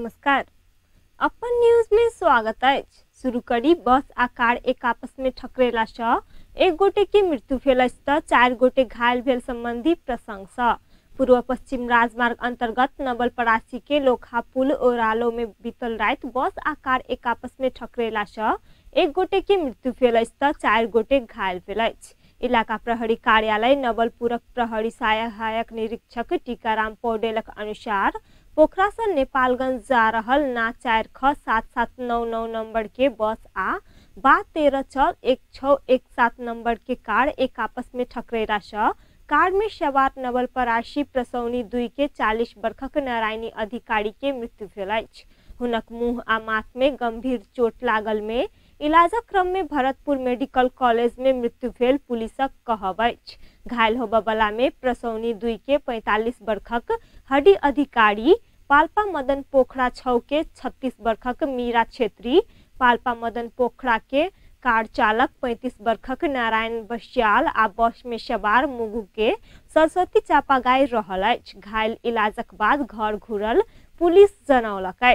नमस्कार। अपन न्यूज में स्वागत है। शुरू करी बस आ कार एक आपस में ठकरेला सँ एक गोटे की मृत्यु भेल त 4 गोटे घायल भेल संबंधी प्रसंग सँ पूर्व पश्चिम राजमार्ग अंतर्गत नवलपरासी के लोखा पुल ओरालो में बीतल रात बस आ कार एक आपस में ठकरेला सँ एक गोटे की मृत्यु भेल त 4 गोटे घायल भेल। इलाका प्रहरी कार्यालय नवलपुरक प्रहरी सहायक निरीक्षक टीकाराम पौडेलक अनुसार पोखरा से नेपालगंज जा रहल ना 4 ख 7799 नंबर के बस आ बा 13 च 1617 नंबर के कार एक आपस में ठकरेला सँ कार में सवार नवलपरासी प्रसौनी 2 के 40 वर्षक नारायणी अधिकारी के मृत्यु भेल। हुनक मुंह आ माथ में गंभीर चोट लागल में इलाजक क्रम में भरतपुर मेडिकल कॉलेज में मृत्यु भेल पुलिसक कहब। घायल होबवला में प्रसौनी 2 के 45 वर्षक हड्डी अधिकारी, पाल्पा मदन पोखरा 6 के 36 वर्षक मीरा छेत्री, पाल्पा मदन पोखरा के कार चालक 35 वर्षक नारायण बस्याल आ बस में सवार मुगु के सरस्वती चापागाई रहल। घायल इलाजक बाद घर घुरल पुलिस जनौलक।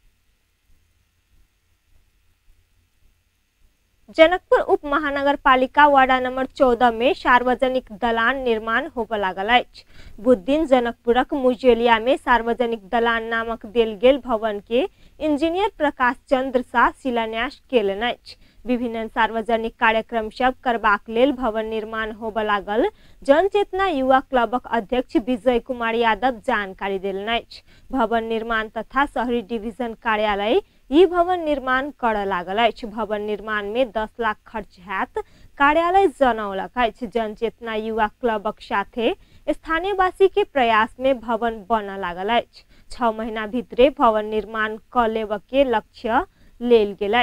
जनकपुर उप महानगर पालिका वार्ड नंबर 14 में सार्वजनिक दलान निर्माण होबे लागल। बुध दिन जनकपुरक मुजेलिया में सार्वजनिक दलान नामक देल गेल भवन के इंजीनियर प्रकाश चंद्र शाह शिलान्यास केलनि। विभिन्न सार्वजनिक कार्यक्रम सब करबाक लेल भवन निर्माण होबे लागल जनचेतना युवा क्लबक अध्यक्ष विजय कुमार यादव जानकारी देलनि। भवन निर्माण तथा शहरी डिवीजन कार्यालय ई भवन निर्माण कर लागल। भवन निर्माण में 10 लाख खर्च हैत कार्यालय जनौलक। जनचेतना युवा क्लबक साथे स्थानीयवासी के प्रयास में भवन बन लागल। 6 महीना भीतरे भवन निर्माण क लेब के लक्ष्य लेल गेल।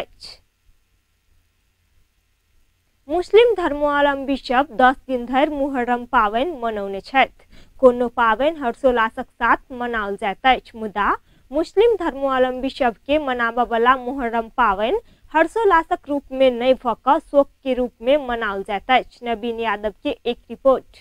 मुस्लिम धर्मावलंबी सब 10 दिन धरि मुहर्रम पावन मनौने छथि। कोनो पावन हर्षोल्लासक साथ मनाओल जाइत अछि, मुदा मुस्लिम धर्मावलंबी सब के मनाबा वाला मुहर्रम पावन हर्षोल्लासक रूप में नहीं भ क शोक के रूप में मनाओल जाइत अछि। नवीन यादव के एक रिपोर्ट।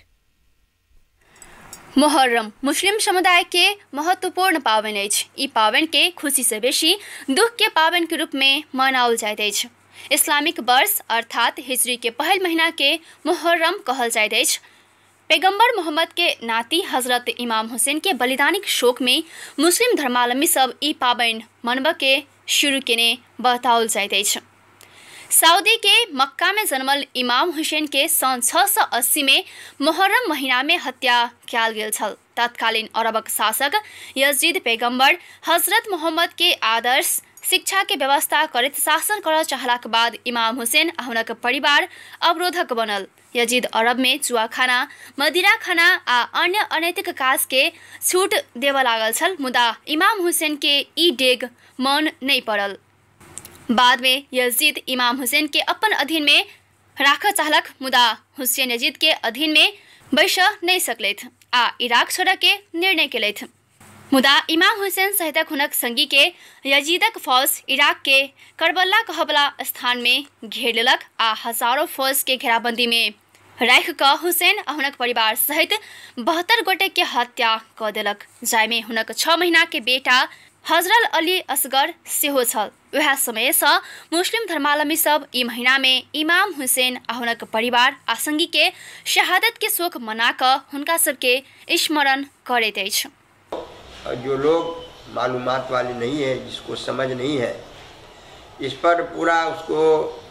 मुहर्रम मुस्लिम समुदाय के महत्वपूर्ण पावन अछि। ई पावन के खुशी से बेसी दुख के पावन के रूप में मनाओल जाइत अछि। इस्लामिक वर्ष अर्थात हिजरी के पहल महीना के मुहर्रम कहल जाइत अछि। पैगंबर मोहम्मद के नाती हजरत इमाम हुसैन के बलिदानिक शोक में मुस्लिम धर्मावलंबी सब ई पावन मनब के शुरू केने बताओल जाइत अछि। सऊदी के मक्का में जन्मल इमाम हुसैन के सन 680 में मुहर्रम महीना में हत्या कयल गेल छल। तत्कालीन अरबक शासक यजीद पैगंबर हजरत मोहम्मद के आदर्श शिक्षा के व्यवस्था करैत शासन कर चाहला के बाद इमाम हुसैन आ हुनक परिवार अवरोधक बनल। यजीद अरब में जुआ खाना, मदिरा खाना आ अन्य अनैतिक काज के छूट देव लागल छल, मुदा इमाम हुसैन के ई डेग मन नहीं पड़ल। बाद में यजीद इमाम हुसैन के अपन अधीन में राख चाहलक, मुदा हुसैन यजीद के अधीन में बैस नहीं सकलैथ आ इराक छोड़े के निर्णय केलैथ। मुदा इमाम हुसैन सहितक हुनक संगी के यजीदक फौज इराक के करबला कहबला स्थान में घेर लेलक आ हजारों फौज के घेराबंदी में राख क हुसैन आ हुनक परिवार सहित 72 गोटे के हत्या क देलक, जाय में हुनक 6 महीना के बेटा हजरत अली असगर सेहो छल। वह समय से मुस्लिम धर्मावलंबी सब ई महीना में इमाम हुसैन आ हुनक परिवार आ संगी के शहादत के शोक मना क हुनका सबके स्मरण करैत अछि। जो लोग मालूमात वाले नहीं है, जिसको समझ नहीं है, इस पर पूरा उसको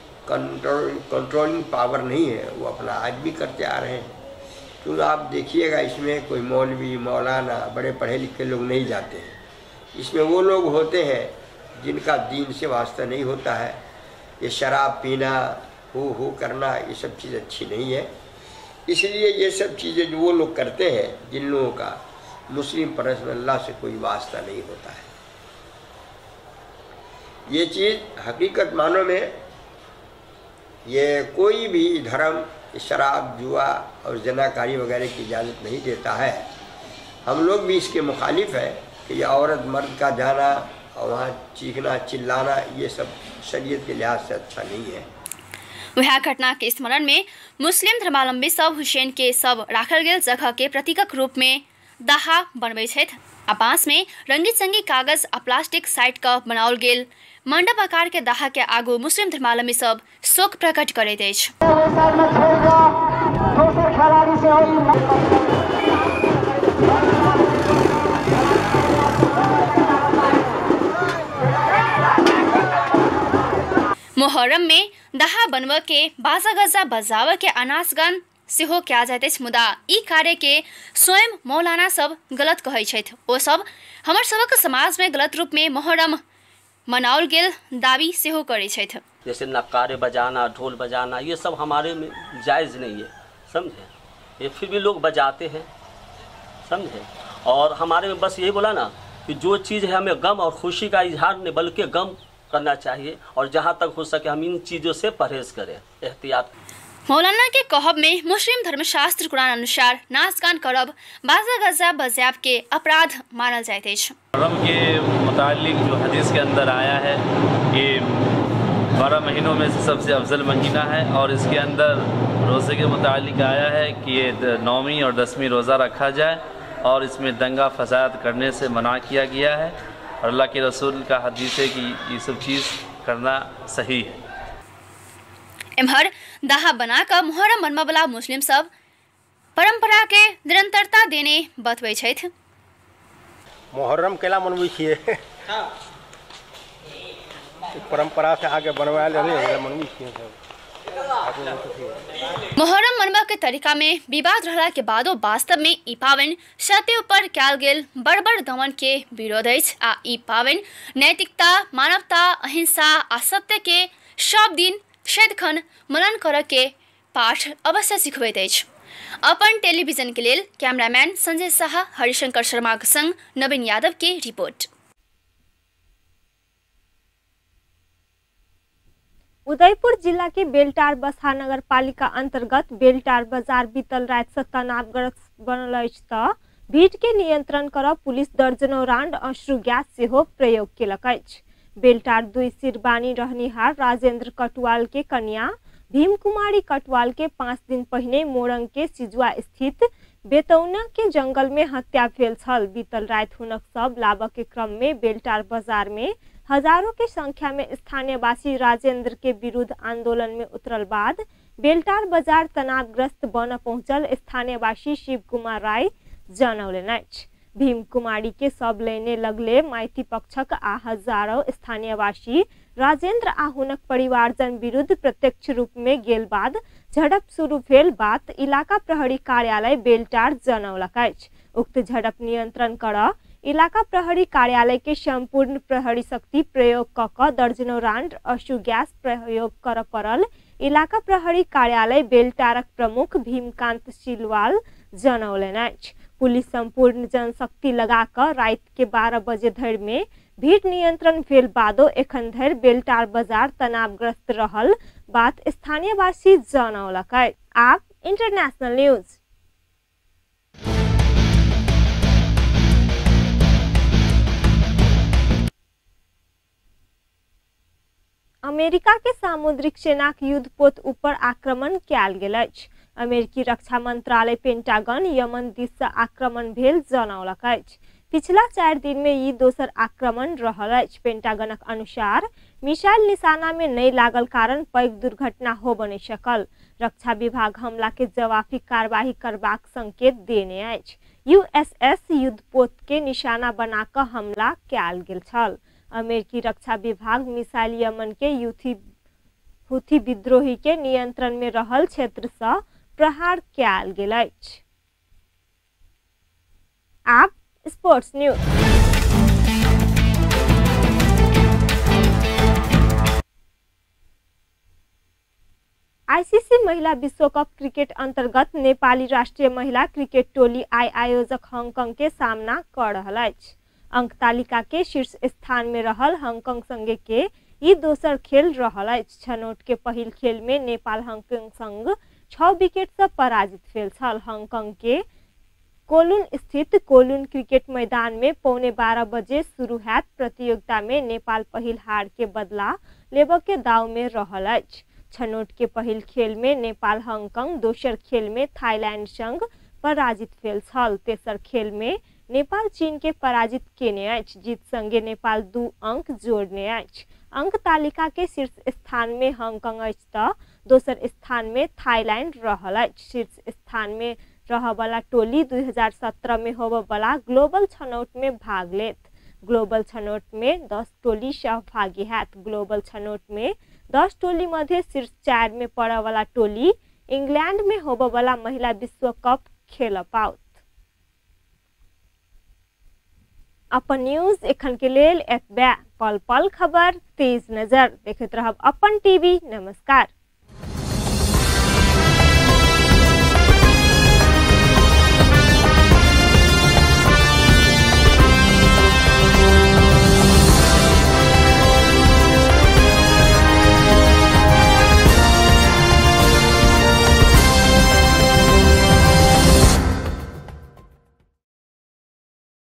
कंट्रोलिंग पावर नहीं है, वो अपना आज भी करते आ रहे हैं। तो आप देखिएगा इसमें कोई मौलवी मौलाना बड़े पढ़े लिखे लोग नहीं जाते हैं। इसमें वो लोग होते हैं जिनका दीन से वास्ता नहीं होता है। ये शराब पीना, हो करना, ये सब चीज़ अच्छी नहीं है। इसलिए ये सब चीज़ें जो वो लोग करते हैं, जिन लोगों का मुस्लिम परस्त अल्लाह से कोई वास्ता नहीं होता है, ये चीज़ हकीकत मानो में ये कोई भी धर्म शराब जुआ और जनाकारी वगैरह की इजाज़त नहीं देता है। हम लोग भी इसके मुखालिफ है कि ये औरत मर्द का जाना और वहाँ चीखना चिल्लाना, ये सब शरीयत के लिहाज से अच्छा नहीं है। वह घटना के स्मरण में मुस्लिम धर्मावलंबी सब हुसैन के सब राखल गेल जगह के प्रतीकक रूप में दाहा बनबै छथि आ बाँस में रंगी संगी कागज आ प्लास्टिक साइड का बनाओल गेल मंडप आकार के दाहा के आगू मुस्लिम धर्मावलंबी सब शोक प्रकट करैत अछि। मोहर्रम में दाहा बनबऽ के बाजा गजा बजावऽ के अनासगान सेहो कयल जाइत अछि, मुदा ई कार्य के स्वयं मौलाना सब गलत कहै छथि। ओ सब हमर सबक समाज में गलत रूप में मोहर्रम मनाओल गेल दावी सेहो करै छथि। जैसे नक्कारे बजाना, ढोल बजाना, ये सब हमारे में जायज़ नहीं है, समझे। ये फिर भी लोग बजाते हैं, समझे। और हमारे में बस यही बोला ना कि जो चीज़ है हमें गम और खुशी का इजहार नहीं बल्कि गम करना चाहिए, और जहाँ तक हो सके हम इन चीज़ों से परहेज करें, एहतियात। मौलाना के कहब में मुस्लिम धर्मशास्त्र कुरान अनुसार नाच गान करब, बाजा गजा बजाब के अपराध मानल जाइत अछि। मुहर्रम के मुतालिक जो हदीस के अंदर आया है कि 12 महीनों में से सबसे अफजल महीना है, और इसके अंदर रोज़े के मुतालिक आया है कि ये 9वीं और 10वीं रोज़ा रखा जाए, और इसमें दंगा फसाद करने से मना किया गया है, और अल्लाह के रसूल का हदीस है कि ये सब चीज़ करना सही है। एम्हर दाहा बनाकर मुहर्रम मनबऽ वाला मुस्लिम सब परंपरा के निरंतरता देने बतबै छथि। मुहर्रम केला मनबै छियै, परंपरा से आगे बनवायल मनबै छियै। मुहर्रम मनबऽ के तरीका में विवाद रहला के बादो वास्तव में ई पावनि सत्य पर कयल गेल बड़ दमन के विरोध अछि, आ ई पावनि नैतिकता, मानवता, अहिंसा आ सत्य के सब दिन सदिखन मनन करऽ के पाठ अवश्य सिखबैत अछि। अपन टेलीविजन के लेल कैमरामैन संजय शाह, हरिशंकर शर्मा के संग नवीन यादव के रिपोर्ट। उदयपुर जिला के बेलटार बसहा नगर पालिका अंतर्गत बेलटार बाजार बीतल रात से तनावग्रस्त बनल अछि तऽ भीड़ के नियंत्रण करऽ पुलिस दर्जनों राउंड अश्रु गैस सेहो प्रयोग केलक अछि। बेलटार 2 सिरबानी रहनिहार राजेंद्र कटवाल के कन्या भीम कुमारी कटवाल के 5 दिन पहिने मोरंग के सिजुआ स्थित बेतौना के जंगल में हत्या भेल छल। बीतल रात हुनक सब लाबऽ के क्रम में बेलटार बाजार में हजारों के संख्या में स्थानीयवासी राजेंद्र के विरुद्ध आंदोलन में उतरल बाद बेलटार बाजार तनावग्रस्त बन पहुंचल स्थानीयवासी शिव कुमार राय जनौलनि अछि। भीम कुमारी के सब लेने लगले माइती पक्षक आ हजारों स्थानीयवासी राजेंद्र आ हुनक परिवारजन विरुद्ध प्रत्यक्ष रूप में गेल बाद झड़प शुरू भेल बात इलाका प्रहरी कार्यालय बेलटार जनौलक अछि। उक्त झड़प नियंत्रण करऽ इलाका प्रहरी कार्यालय के संपूर्ण प्रहरी शक्ति प्रयोग कऽ दर्जनों राउंड अश्रु गैस प्रयोग करऽ पड़ल। इलाका प्रहरी कार्यालय बेलटारक प्रमुख भीमकांत सिलवाल जनौलनि अछि। पुलिस संपूर्ण जनशक्ति लगाकर रात के 12 बजे धरि में भीड़ नियंत्रण भेल बादो एखन धरि बेलटार बाजार तनावग्रस्त रहल बात स्थानीयवासी जनौलक अछि। आब इंटरनेशनल न्यूज। अमेरिका के सामुद्रिक सेनाक युद्धपोत ऊपर आक्रमण कयल गेल अछि। अमेरिकी रक्षा मंत्रालय पेंटागन यमन दिस से आक्रमण भेल जनौलक अछि। पिछला 4 दिन में ई दोसर आक्रमण रहल अछि। पेंटागनक अनुसार मिसाइल निशाना में नहीं लागल कारण पैघ दुर्घटना होबऽ नहि सकल। रक्षा विभाग हमला के जवाबी कार्रवाई करबाक संकेत देने अछि। यूएसएस युद्धपोत के निशाना बनाकर हमला कयल गेल छल। अमेरिकी रक्षा विभाग मिसाइल यमन के हुथी विद्रोही के नियंत्रण में रहल क्षेत्र से प्रहार कयल गेल अछि। आब स्पोर्ट्स न्यूज। आईसीसी महिला विश्व कप क्रिकेट अंतर्गत नेपाली राष्ट्रीय महिला क्रिकेट टोली आइ आयोजक हांगकांग के सामना कर रहल अछि। अंक तालिका के शीर्ष स्थान में रहल हांगकांग संगे के ई दोसर खेल रहल अछि। छनौट के पहिल खेल में नेपाल हांगकांग संग 6 विकेट से पराजित भेल छल। हांगकांग के कोलुन स्थित कोलुन क्रिकेट मैदान में 11:15 बजे शुरू हैत। प्रतियोगिता में नेपाल पहिल हार के बदला लेबऽ के दाव में रहल अछि। छनौट के पहिल खेल में नेपाल हांगकांग, दोसर खेल में थाईलैंड संग पराजित भेल छल। तेसर खेल में नेपाल चीन के पराजित केने अछि। जीत संगे नेपाल 2 अंक जोड़ने अछि। अंक तालिका के शीर्ष स्थान में हांगकांग अछि त दोसर स्थान में थाईलैंड रहल अछि। शीर्ष स्थान में रहबला टोली 2017 में होबला ग्लोबल छनौट में भाग लेत। ग्लोबल छनौट में 10 टोली सहभागी हैत। ग्लोबल छनौट में 10 टोली मध्य शीर्ष 4 में पड़ावाला टोली इंग्लैंड में होबवाला महिला विश्व कप खेल पाओत। अपन न्यूज एखन के लेल एतबे। पल पल खबर तेज नजर देखैत रहब अपन टीवी। नमस्कार।